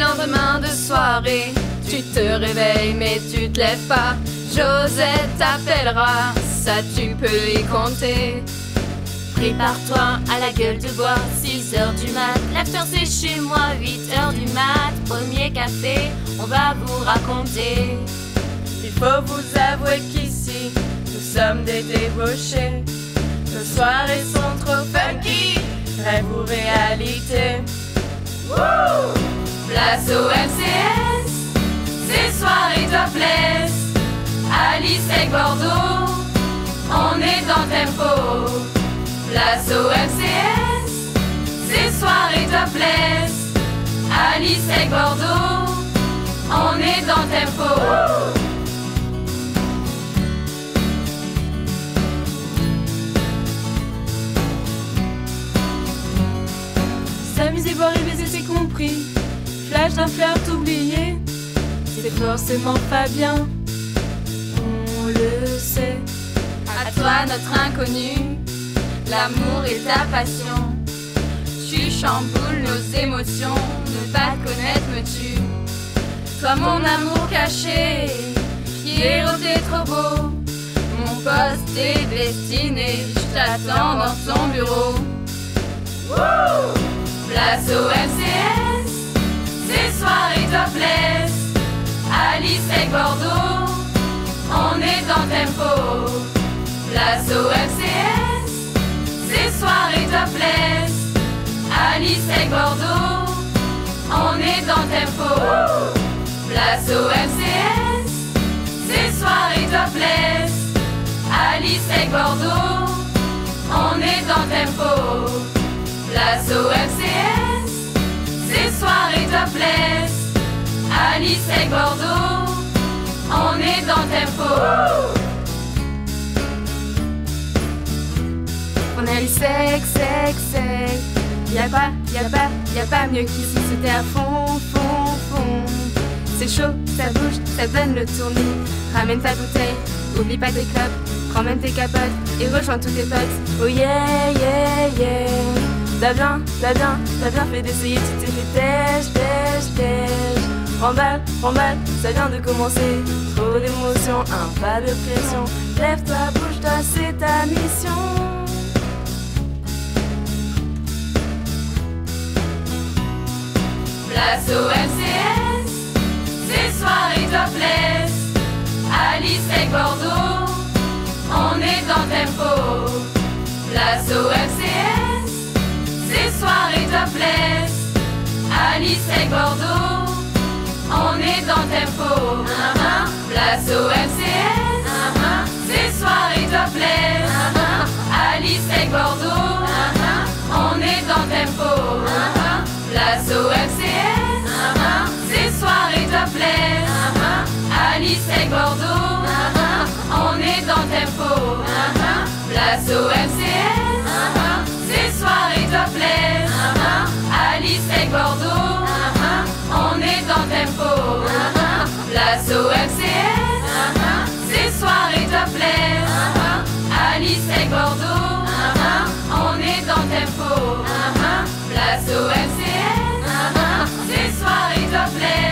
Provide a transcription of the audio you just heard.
lendemain de soirée, tu te réveilles mais tu te lèves pas. Josette t'appellera, ça tu peux y compter. Prépare-toi à la gueule de bois, 6h du mat. L'after c'est chez moi, 8h du mat. Premier café, on va vous raconter. Il faut vous avouer qu'ici, nous sommes des débauchés. Nos soirées sont trop funky, rêve ou réalité. Wouh! Place au MCS, ces soirées topless. Alice et Bordeaux, on est dans tempo. Place au MCS, ces soirées topless. Alice et Bordeaux, on est dans tempo. S'amuser, boire et baiser, c'est compris. Flash d'un flirt oublié, c'est forcément pas bien. On le sait. À toi notre inconnu, l'amour est ta passion. Tu chamboules nos émotions, ne pas te connaître me tue. Toi mon amour caché, Pierrot t'es trop beau. Mon poste est destiné, je t'attends dans ton bureau. Wouh! Place au MCS, ces soirées topless. Alice et Bordeaux, on est dans tempo. Place au MCS, ces soirées topless. Alice et Bordeaux, on est dans tempo. Place au MCS, ces soirées topless. Alice et Bordeaux, on est dans tempo. Place au MCS, ces soirées topless. Alice et Bordeaux, on est dans tempo. On a eu sexe. Y'a pas mieux qu'ici, c'était à fond. C'est chaud, ça bouge, ça donne le tournis. Ramène ta bouteille, oublie pas tes clopes. Prends même tes capotes et rejoins tous tes potes. Oh yeah. T'as bien fait d'essayer, tu t'es fait tèche. Remballe, ça vient de commencer. Trop d'émotions, un pas de pression. Lève-toi, bouge-toi, c'est ta mission. Place au MCS, ces soirées topless. Alice et Bordeaux, on est dans tempo. Place au MCS, ces soirées topless. Alice et Bordeaux, on est dans tempo. Place au MCS, ces soirées topless. Alice et Bordeaux, on est dans tempo. Place au MCS, ces soirées topless. Alice et Bordeaux, on est dans tempo. Place au MCS, ces soirées topless. Alice et Bordeaux, on est dans tempo. Place au MCS, ces soirées topless. Alice et Bordeaux, on est dans tempo. Place au MCS, ces soirées topless.